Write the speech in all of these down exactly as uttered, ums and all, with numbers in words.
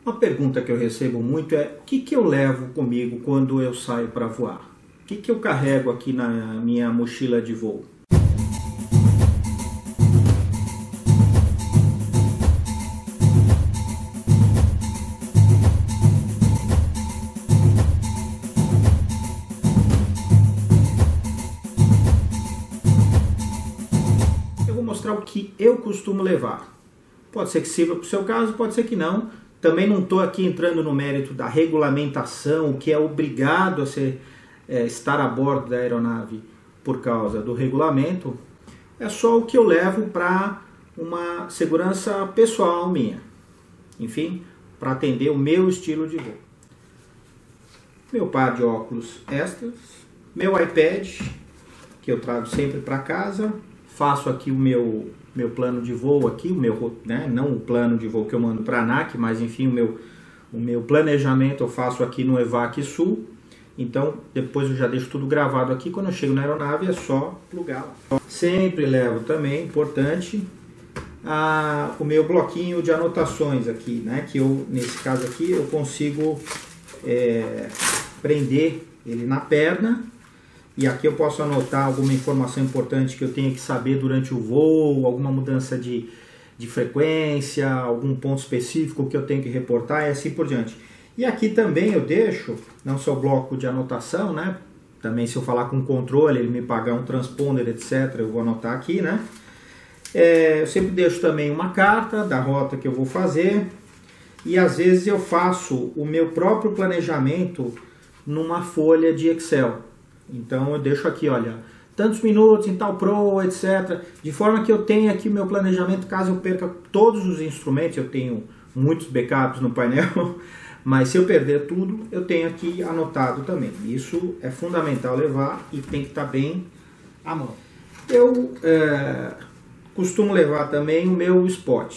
Uma pergunta que eu recebo muito é: o que, que eu levo comigo quando eu saio para voar? O que, que eu carrego aqui na minha mochila de voo? Eu vou mostrar o que eu costumo levar. Pode ser que sirva para o seu caso, pode ser que não. Também não estou aqui entrando no mérito da regulamentação, o que é obrigado a ser, é, estar a bordo da aeronave por causa do regulamento. É só o que eu levo para uma segurança pessoal minha. Enfim, para atender o meu estilo de voo. Meu par de óculos extras, meu iPad, que eu trago sempre para casa. Faço aqui o meu... meu plano de voo aqui, o meu, né, não o plano de voo que eu mando para a ANAC, mas enfim, o meu, o meu planejamento eu faço aqui no EVAC Sul. Então, depois eu já deixo tudo gravado aqui, quando eu chego na aeronave é só plugar lá. Sempre levo também, importante, a, o meu bloquinho de anotações aqui, né, que eu, nesse caso aqui, eu consigo é, prender ele na perna. E aqui eu posso anotar alguma informação importante que eu tenha que saber durante o voo, alguma mudança de, de frequência, algum ponto específico que eu tenho que reportar e assim por diante. E aqui também eu deixo, não só o bloco de anotação, né? Também se eu falar com o controle, ele me pagar um transponder, etcétera, eu vou anotar aqui, né? É, eu sempre deixo também uma carta da rota que eu vou fazer. E às vezes eu faço o meu próprio planejamento numa folha de Excel. Então eu deixo aqui, olha, tantos minutos em tal pro, etcétera. De forma que eu tenha aqui o meu planejamento, caso eu perca todos os instrumentos, eu tenho muitos backups no painel, mas se eu perder tudo, eu tenho aqui anotado também. Isso é fundamental levar e tem que estar bem à mão. Eu é, costumo levar também o meu spot.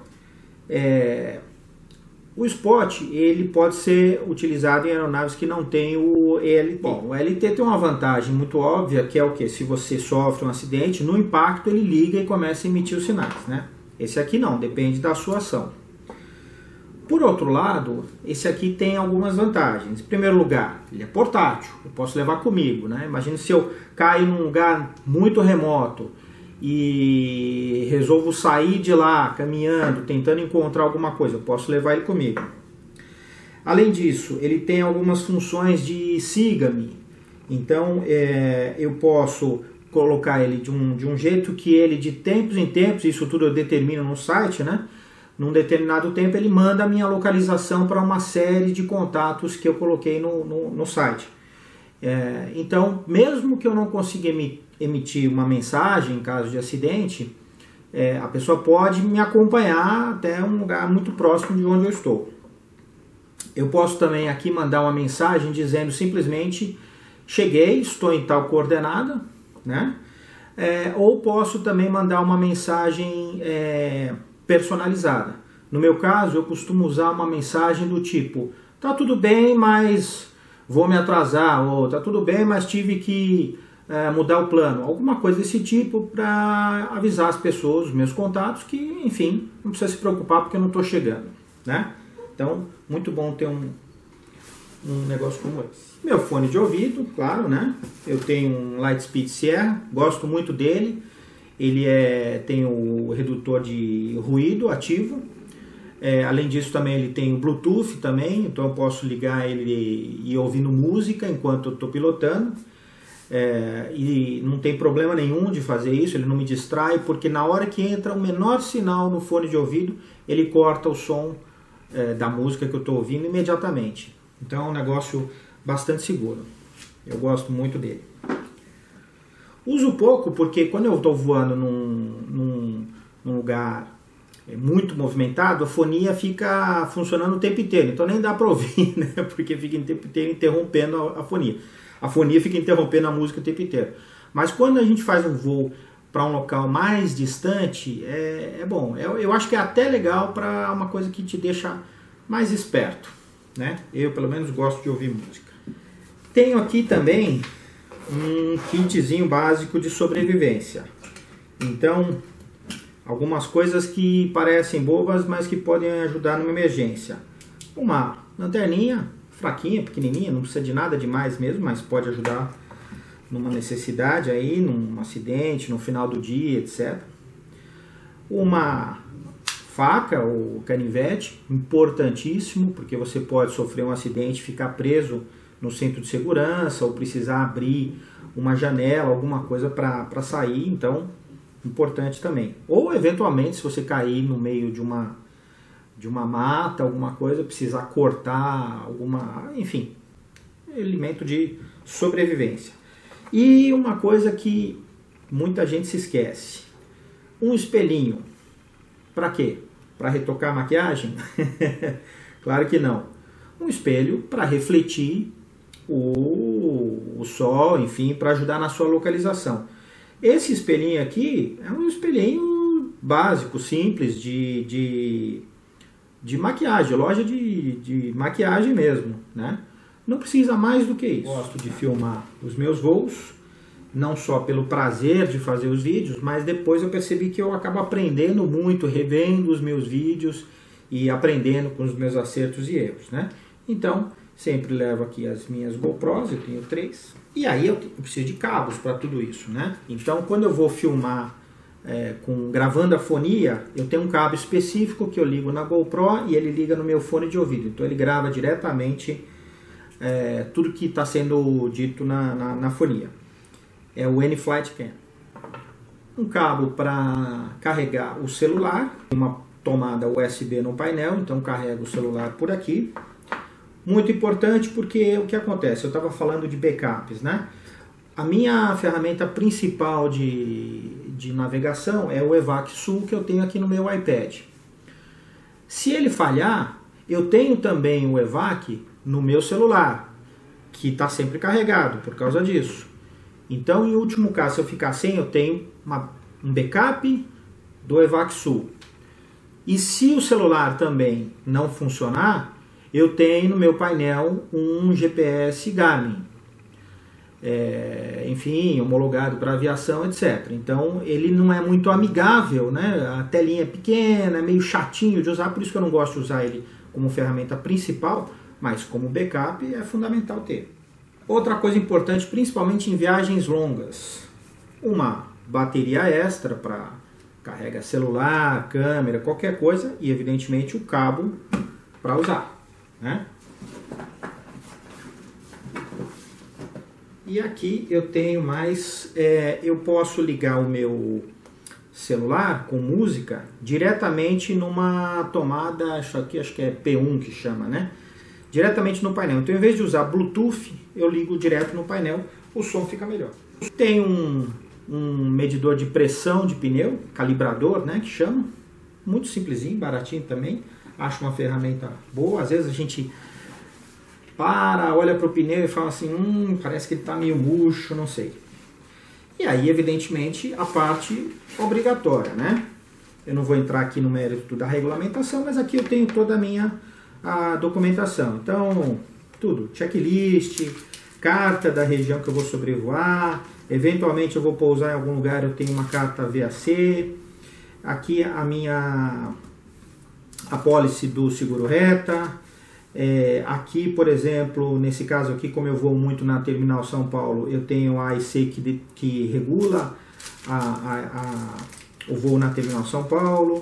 É... O spot, ele pode ser utilizado em aeronaves que não tem o E L T. Bom, o E L T tem uma vantagem muito óbvia, que é o que? Se você sofre um acidente, no impacto ele liga e começa a emitir os sinais, né? Esse aqui não, depende da sua ação. Por outro lado, esse aqui tem algumas vantagens. Em primeiro lugar, ele é portátil, eu posso levar comigo, né? Imagina se eu caio num lugar muito remoto e resolvo sair de lá caminhando, tentando encontrar alguma coisa, eu posso levar ele comigo. Além disso, ele tem algumas funções de siga-me, então é, eu posso colocar ele de um, de um jeito que ele de tempos em tempos, isso tudo eu determino no site, né? Num determinado tempo ele manda a minha localização para uma série de contatos que eu coloquei no, no, no site. É, então, mesmo que eu não consiga emitir uma mensagem em caso de acidente, é, a pessoa pode me acompanhar até um lugar muito próximo de onde eu estou. Eu posso também aqui mandar uma mensagem dizendo simplesmente: cheguei, estou em tal coordenada, né? É, ou posso também mandar uma mensagem é, personalizada. No meu caso, eu costumo usar uma mensagem do tipo: tá tudo bem, mas vou me atrasar, ou tá tudo bem, mas tive que é, mudar o plano. Alguma coisa desse tipo para avisar as pessoas, os meus contatos, que, enfim, não precisa se preocupar porque eu não estou chegando, né? Então, muito bom ter um, um negócio como esse. Meu fone de ouvido, claro, né? Eu tenho um Lightspeed Sierra, gosto muito dele. Ele é, tem o redutor de ruído ativo. É, além disso também ele tem o Bluetooth também, então eu posso ligar ele e ir ouvindo música enquanto eu estou pilotando. É, e não tem problema nenhum de fazer isso, ele não me distrai, porque na hora que entra o menor sinal no fone de ouvido, ele corta o som é, da música que eu estou ouvindo imediatamente. Então é um negócio bastante seguro. Eu gosto muito dele. Uso pouco porque quando eu estou voando num, num, num lugar muito movimentado, a fonia fica funcionando o tempo inteiro. Então nem dá para ouvir, né? Porque fica o tempo inteiro interrompendo a, a fonia. A fonia fica interrompendo a música o tempo inteiro. Mas quando a gente faz um voo para um local mais distante, é, é bom. Eu, eu acho que é até legal para uma coisa que te deixa mais esperto, né? Eu, pelo menos, gosto de ouvir música. Tenho aqui também um kitzinho básico de sobrevivência. Então, algumas coisas que parecem bobas, mas que podem ajudar numa emergência. Uma lanterninha fraquinha, pequenininha, não precisa de nada demais mesmo, mas pode ajudar numa necessidade aí, num acidente, no final do dia, etcétera. Uma faca ou canivete, importantíssimo, porque você pode sofrer um acidente, ficar preso no centro de segurança ou precisar abrir uma janela, alguma coisa para sair, então importante também. Ou eventualmente, se você cair no meio de uma de uma mata, alguma coisa, precisar cortar alguma, enfim, elemento de sobrevivência. E uma coisa que muita gente se esquece, um espelhinho. Para quê? Para retocar a maquiagem? Claro que não. Um espelho para refletir o, o sol, enfim, para ajudar na sua localização. Esse espelhinho aqui é um espelhinho básico, simples, de, de, de maquiagem, loja de, de maquiagem mesmo, né? Não precisa mais do que isso. Gosto de filmar os meus voos, não só pelo prazer de fazer os vídeos, mas depois eu percebi que eu acabo aprendendo muito, revendo os meus vídeos e aprendendo com os meus acertos e erros, né? Então, sempre levo aqui as minhas GoPros, eu tenho três, e aí eu preciso de cabos para tudo isso, né? Então, quando eu vou filmar é, com, gravando a fonia, eu tenho um cabo específico que eu ligo na GoPro e ele liga no meu fone de ouvido, então ele grava diretamente é, tudo que está sendo dito na, na, na fonia. É o N-Flight Cam. Um cabo para carregar o celular, uma tomada U S B no painel, então carrego o celular por aqui. Muito importante porque o que acontece? Eu estava falando de backups, né? A minha ferramenta principal de, de navegação é o EvacSul que eu tenho aqui no meu iPad. Se ele falhar, eu tenho também o Evac no meu celular, que está sempre carregado por causa disso. Então, em último caso, se eu ficar sem, eu tenho uma, um backup do EvacSul. E se o celular também não funcionar, eu tenho no meu painel um G P S Garmin. É, enfim, homologado para aviação, etcétera. Então, ele não é muito amigável, né? A telinha é pequena, é meio chatinho de usar, por isso que eu não gosto de usar ele como ferramenta principal, mas como backup é fundamental ter. Outra coisa importante, principalmente em viagens longas, uma bateria extra para carregar celular, câmera, qualquer coisa, e evidentemente o cabo para usar, né? E aqui eu tenho mais, é, eu posso ligar o meu celular com música diretamente numa tomada, acho aqui acho que é P um que chama, né? Diretamente no painel. Então, em vez de usar Bluetooth, eu ligo direto no painel, o som fica melhor. Tem um, um medidor de pressão de pneu, calibrador, né, que chama. Muito simplesinho, baratinho também. Acho uma ferramenta boa. Às vezes a gente para, olha para o pneu e fala assim, hum, parece que ele está meio murcho, não sei. E aí, evidentemente, a parte obrigatória, né? Eu não vou entrar aqui no mérito da regulamentação, mas aqui eu tenho toda a minha a documentação. Então, tudo, checklist, carta da região que eu vou sobrevoar, eventualmente eu vou pousar em algum lugar, eu tenho uma carta V A C, aqui a minha apólice do seguro reta, é, aqui, por exemplo, nesse caso aqui, como eu vou muito na Terminal São Paulo, eu tenho a I C que, de, que regula a, a, a, o voo na Terminal São Paulo,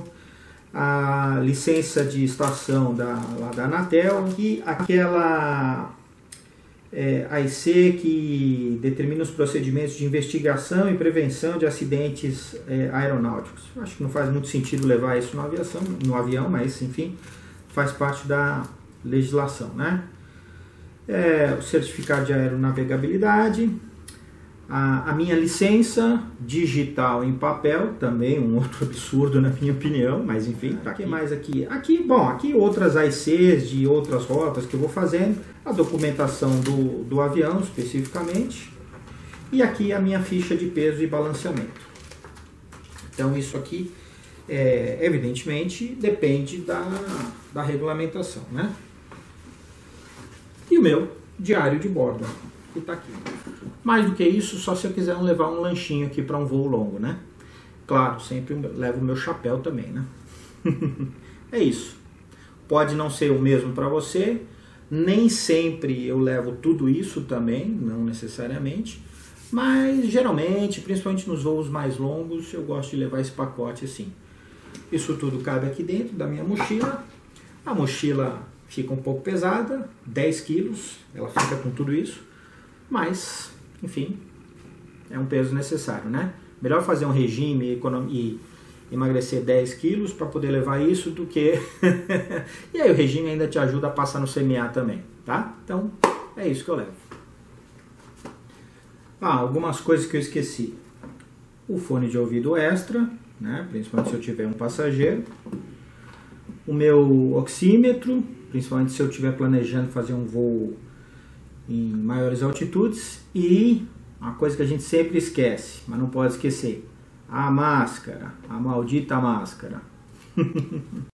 a licença de estação da, lá da Anatel e aquela é, A I C que determina os procedimentos de investigação e prevenção de acidentes é, aeronáuticos. Acho que não faz muito sentido levar isso na aviação, no avião, mas enfim, faz parte da legislação, né? É, o certificado de aeronavegabilidade, A, a minha licença digital em papel, também um outro absurdo na minha opinião, mas enfim, tá aqui mais aqui. Aqui, bom, aqui outras A I Cs de outras rotas que eu vou fazendo, a documentação do, do avião especificamente, e aqui a minha ficha de peso e balanceamento. Então isso aqui, é, evidentemente, depende da, da regulamentação, né? E o meu diário de bordo, que está aqui. Mais do que isso, só se eu quiser levar um lanchinho aqui para um voo longo, né? Claro, sempre levo o meu chapéu também, né? É isso. pode não ser o mesmo para você. Nem sempre eu levo tudo isso também, não necessariamente, mas geralmente, principalmente nos voos mais longos, eu gosto de levar esse pacote assim. Isso tudo cabe aqui dentro da minha mochila. A mochila fica um pouco pesada, dez quilos, ela fica com tudo isso, mas, enfim, é um peso necessário, né? Melhor fazer um regime e emagrecer dez quilos para poder levar isso do que... E aí o regime ainda te ajuda a passar no C M A também, tá? Então, é isso que eu levo. Ah, algumas coisas que eu esqueci. O fone de ouvido extra, né? Principalmente se eu tiver um passageiro. O meu oxímetro, principalmente se eu estiver planejando fazer um voo em maiores altitudes. E uma coisa que a gente sempre esquece, mas não pode esquecer, a máscara, a maldita máscara.